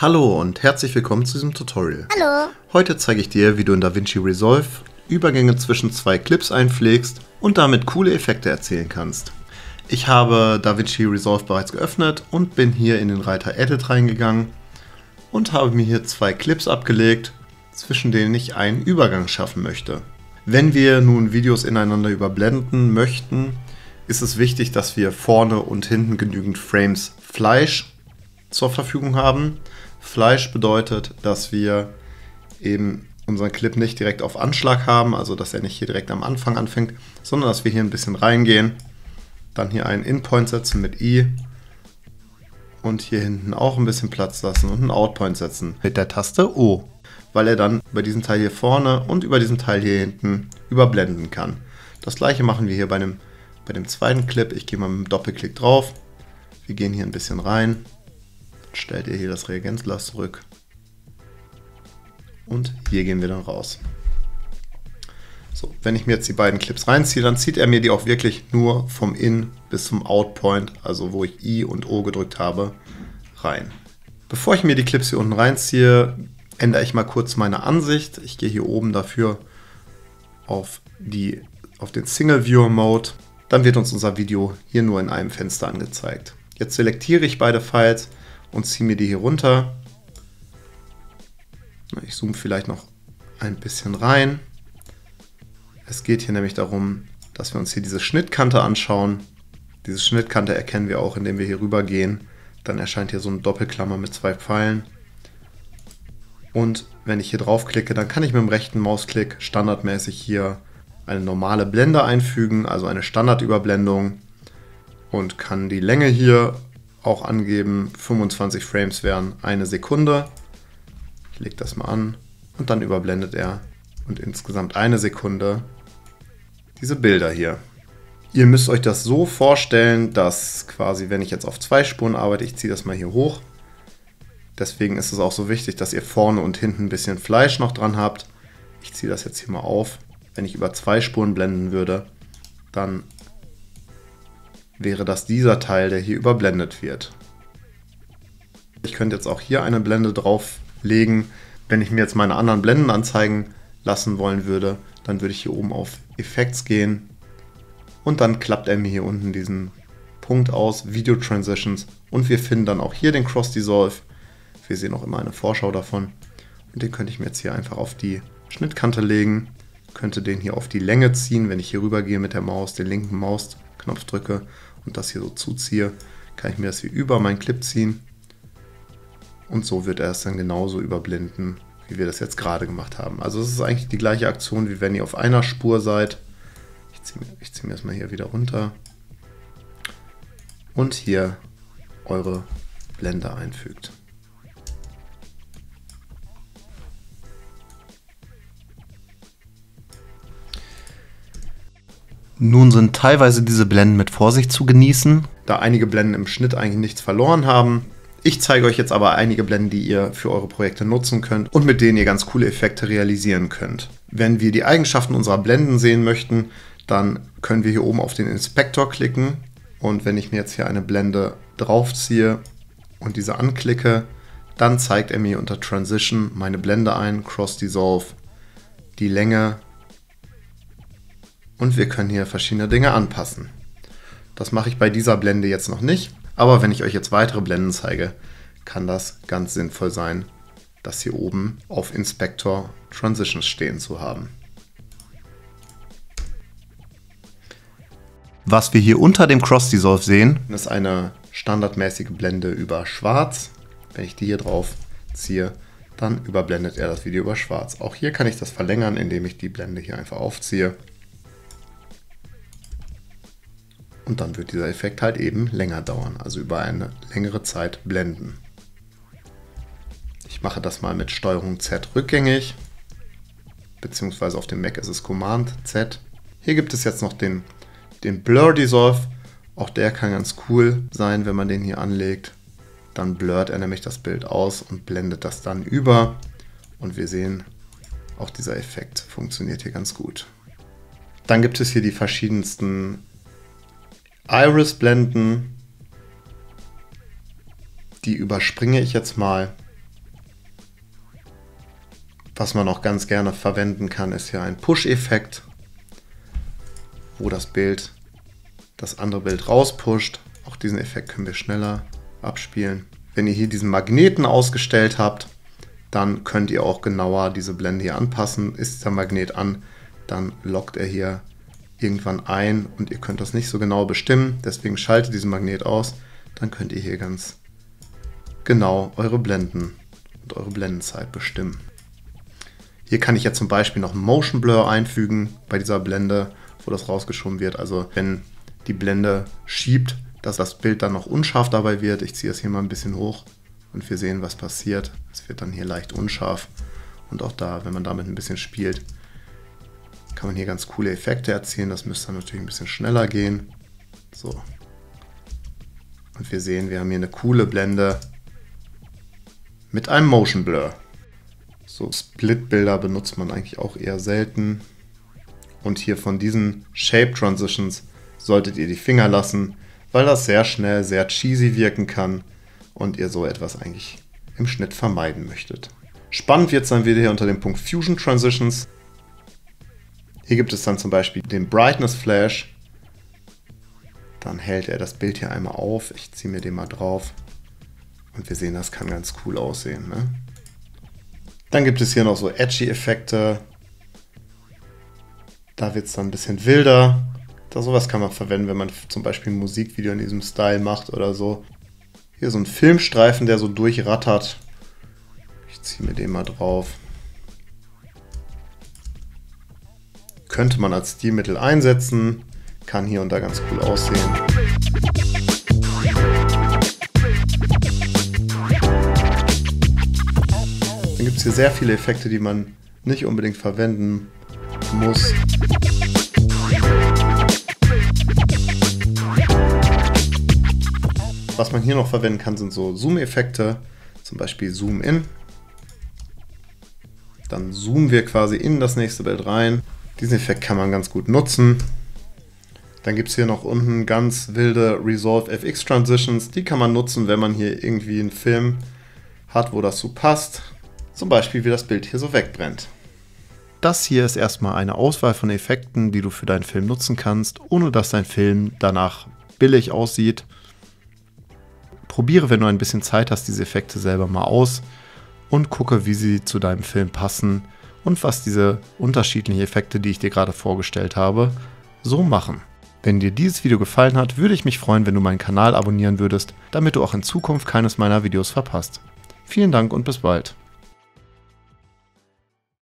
Hallo und herzlich willkommen zu diesem Tutorial. Hallo. Heute zeige ich dir, wie du in DaVinci Resolve Übergänge zwischen zwei Clips einpflegst und damit coole Effekte erzielen kannst. Ich habe DaVinci Resolve bereits geöffnet und bin hier in den Reiter Edit reingegangen und habe mir hier zwei Clips abgelegt, zwischen denen ich einen Übergang schaffen möchte. Wenn wir nun Videos ineinander überblenden möchten, ist es wichtig, dass wir vorne und hinten genügend Frames Fleisch zur Verfügung haben. Fleisch bedeutet, dass wir eben unseren Clip nicht direkt auf Anschlag haben, also dass er nicht hier direkt am Anfang anfängt, sondern dass wir hier ein bisschen reingehen, dann hier einen In-Point setzen mit I und hier hinten auch ein bisschen Platz lassen und einen Out-Point setzen mit der Taste O, weil er dann über diesen Teil hier vorne und über diesen Teil hier hinten überblenden kann. Das gleiche machen wir hier bei dem zweiten Clip. Ich gehe mal mit dem Doppelklick drauf, wir gehen hier ein bisschen rein. Stellt ihr hier das Reagenzglas zurück und hier gehen wir dann raus. So, wenn ich mir jetzt die beiden Clips reinziehe, dann zieht er mir die auch wirklich nur vom In bis zum Out-Point, also wo ich I und O gedrückt habe, rein. Bevor ich mir die Clips hier unten reinziehe, ändere ich mal kurz meine Ansicht. Ich gehe hier oben dafür auf den Single Viewer Mode. Dann wird uns unser Video hier nur in einem Fenster angezeigt. Jetzt selektiere ich beide Files und ziehe mir die hier runter. Ich zoome vielleicht noch ein bisschen rein. Es geht hier nämlich darum, dass wir uns hier diese Schnittkante anschauen. Diese Schnittkante erkennen wir auch, indem wir hier rüber gehen. Dann erscheint hier so eine Doppelklammer mit zwei Pfeilen. Und wenn ich hier draufklicke, dann kann ich mit dem rechten Mausklick standardmäßig hier eine normale Blende einfügen, also eine Standardüberblendung, und kann die Länge hier auch angeben. 25 Frames wären eine Sekunde. Ich lege das mal an und dann überblendet er und insgesamt eine Sekunde diese Bilder hier. Ihr müsst euch das so vorstellen, dass quasi, wenn ich jetzt auf zwei Spuren arbeite, ich ziehe das mal hier hoch. Deswegen ist es auch so wichtig, dass ihr vorne und hinten ein bisschen Fleisch noch dran habt. Ich ziehe das jetzt hier mal auf. Wenn ich über zwei Spuren blenden würde, dann wäre das dieser Teil, der hier überblendet wird. Ich könnte jetzt auch hier eine Blende drauflegen. Wenn ich mir jetzt meine anderen Blenden anzeigen lassen wollen würde, dann würde ich hier oben auf Effects gehen und dann klappt er mir hier unten diesen Punkt aus, Video Transitions, und wir finden dann auch hier den Cross Dissolve. Wir sehen auch immer eine Vorschau davon und den könnte ich mir jetzt hier einfach auf die Schnittkante legen, könnte den hier auf die Länge ziehen. Wenn ich hier rüber gehe mit der Maus, den linken Mausknopf drücke und das hier so zuziehe, kann ich mir das hier über meinen Clip ziehen. Und so wird er es dann genauso überblenden, wie wir das jetzt gerade gemacht haben. Also es ist eigentlich die gleiche Aktion, wie wenn ihr auf einer Spur seid. Ich ziehe mir das mal hier wieder runter. Und hier eure Blende einfügt. Nun sind teilweise diese Blenden mit Vorsicht zu genießen, da einige Blenden im Schnitt eigentlich nichts verloren haben. Ich zeige euch jetzt aber einige Blenden, die ihr für eure Projekte nutzen könnt und mit denen ihr ganz coole Effekte realisieren könnt. Wenn wir die Eigenschaften unserer Blenden sehen möchten, dann können wir hier oben auf den Inspektor klicken, und wenn ich mir jetzt hier eine Blende draufziehe und diese anklicke, dann zeigt er mir unter Transition meine Blende ein, Cross Dissolve, die Länge, und wir können hier verschiedene Dinge anpassen. Das mache ich bei dieser Blende jetzt noch nicht, aber wenn ich euch jetzt weitere Blenden zeige, kann das ganz sinnvoll sein, das hier oben auf Inspector Transitions stehen zu haben. Was wir hier unter dem Cross Dissolve sehen, ist eine standardmäßige Blende über Schwarz. Wenn ich die hier drauf ziehe, dann überblendet er das Video über Schwarz. Auch hier kann ich das verlängern, indem ich die Blende hier einfach aufziehe. Und dann wird dieser Effekt halt eben länger dauern, also über eine längere Zeit blenden. Ich mache das mal mit Steuerung Z rückgängig, beziehungsweise auf dem Mac ist es Command Z. Hier gibt es jetzt noch den Blur Dissolve, auch der kann ganz cool sein, wenn man den hier anlegt. Dann blurrt er nämlich das Bild aus und blendet das dann über. Und wir sehen, auch dieser Effekt funktioniert hier ganz gut. Dann gibt es hier die verschiedensten Iris-Blenden. Die überspringe ich jetzt mal. Was man auch ganz gerne verwenden kann, ist hier ein Push-Effekt, wo das andere Bild rauspusht. Auch diesen Effekt können wir schneller abspielen. Wenn ihr hier diesen Magneten ausgestellt habt, dann könnt ihr auch genauer diese Blende hier anpassen. Ist dieser Magnet an, dann lockt er hier irgendwann ein und ihr könnt das nicht so genau bestimmen. Deswegen schaltet diesen Magnet aus. Dann könnt ihr hier ganz genau eure Blenden und eure Blendenzeit bestimmen. Hier kann ich jetzt zum Beispiel noch Motion Blur einfügen bei dieser Blende, wo das rausgeschoben wird. Also wenn die Blende schiebt, dass das Bild dann noch unscharf dabei wird. Ich ziehe es hier mal ein bisschen hoch und wir sehen, was passiert. Es wird dann hier leicht unscharf. Und auch da, wenn man damit ein bisschen spielt, kann man hier ganz coole Effekte erzielen. Das müsste dann natürlich ein bisschen schneller gehen. So. Und wir sehen, wir haben hier eine coole Blende mit einem Motion Blur. So Split-Bilder benutzt man eigentlich auch eher selten. Und hier von diesen Shape Transitions solltet ihr die Finger lassen, weil das sehr schnell sehr cheesy wirken kann und ihr so etwas eigentlich im Schnitt vermeiden möchtet. Spannend wird es dann wieder hier unter dem Punkt Fusion Transitions. Hier gibt es dann zum Beispiel den Brightness Flash. Dann hält er das Bild hier einmal auf. Ich ziehe mir den mal drauf. Und wir sehen, das kann ganz cool aussehen, ne? Dann gibt es hier noch so Edgy-Effekte. Da wird es dann ein bisschen wilder. Sowas kann man verwenden, wenn man zum Beispiel ein Musikvideo in diesem Style macht oder so. Hier so ein Filmstreifen, der so durchrattert. Ich ziehe mir den mal drauf. Könnte man als Stilmittel einsetzen. Kann hier und da ganz cool aussehen. Dann gibt es hier sehr viele Effekte, die man nicht unbedingt verwenden muss. Was man hier noch verwenden kann, sind so Zoom-Effekte, zum Beispiel Zoom In. Dann zoomen wir quasi in das nächste Bild rein. Diesen Effekt kann man ganz gut nutzen. Dann gibt es hier noch unten ganz wilde Resolve FX Transitions. Die kann man nutzen, wenn man hier irgendwie einen Film hat, wo das so passt. Zum Beispiel, wie das Bild hier so wegbrennt. Das hier ist erstmal eine Auswahl von Effekten, die du für deinen Film nutzen kannst, ohne dass dein Film danach billig aussieht. Probiere, wenn du ein bisschen Zeit hast, diese Effekte selber mal aus und gucke, wie sie zu deinem Film passen und was diese unterschiedlichen Effekte, die ich dir gerade vorgestellt habe, so machen. Wenn dir dieses Video gefallen hat, würde ich mich freuen, wenn du meinen Kanal abonnieren würdest, damit du auch in Zukunft keines meiner Videos verpasst. Vielen Dank und bis bald.